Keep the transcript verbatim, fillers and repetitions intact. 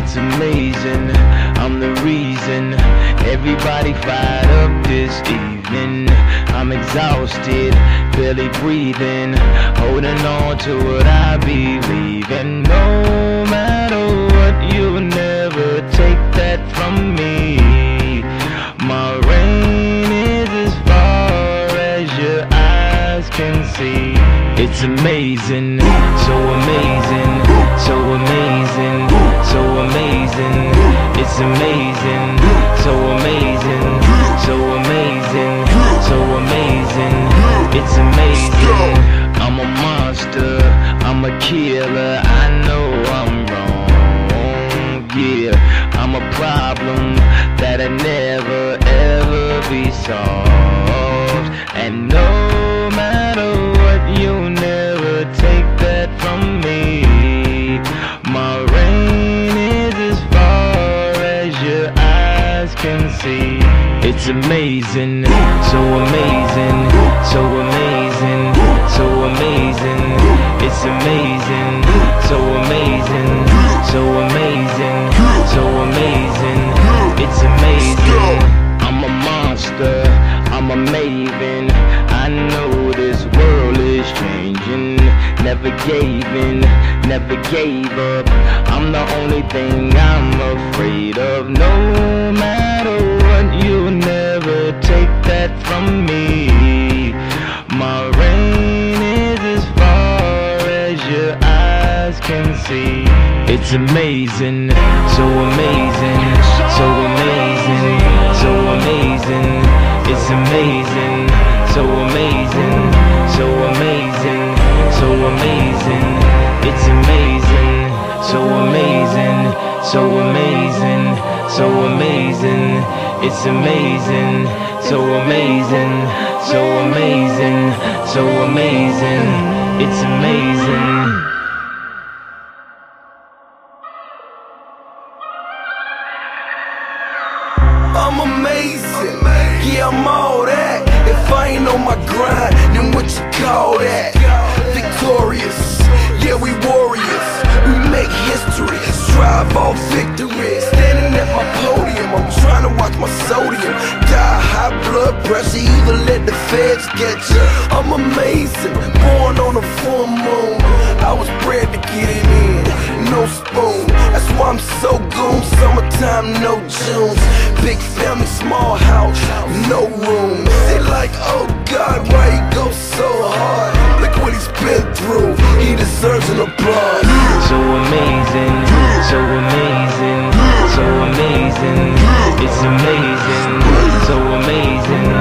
It's amazing, I'm the reason everybody fired up this evening. I'm exhausted, barely breathing, holding on to what I believe in. No matter what, you'll never take that from me. My reign is as far as your eyes can see. It's amazing, so amazing, so amazing, so amazing. It's amazing, so amazing, so amazing, so amazing. It's amazing. I'm a monster, I'm a killer. I know I'm wrong, yeah. I'm a problem that'll never ever be solved. And no matter what, you'll never take that from me. My reign is as far as your eyes can see. It's amazing, so amazing, so amazing, so amazing. It's amazing, so amazing, so amazing, so amazing. It's amazing. I'm a monster, I'm a maven. I know this world is changing. Never gave in, never gave up. I'm the only thing I'm afraid of. No matter what, you'll never take that from me. My reign is as far as your eyes can see. It's amazing, so amazing, so amazing, so amazing. It's amazing, so amazing, so amazing, so amazing. It's amazing, so amazing, so amazing, so amazing. It's amazing, so amazing, so amazing, so amazing. It's amazing. I'm amazing, yeah, I'm all that. If I ain't on my grind, then what you call that? Victorious, yeah, we warriors. We make history, strive all victory. Standing at my podium, I'm trying to watch my sodium. Die high blood pressure, either let the feds get you. I'm amazing, born on a full moon. I was bred to get it in, no spoon. That's why I'm so goon. Summertime, no Junes. Big family, small house, no room. They like, oh God, why he go so hard? Look what he's been through, he deserves an applause. So amazing, so amazing, so amazing. It's amazing, so amazing,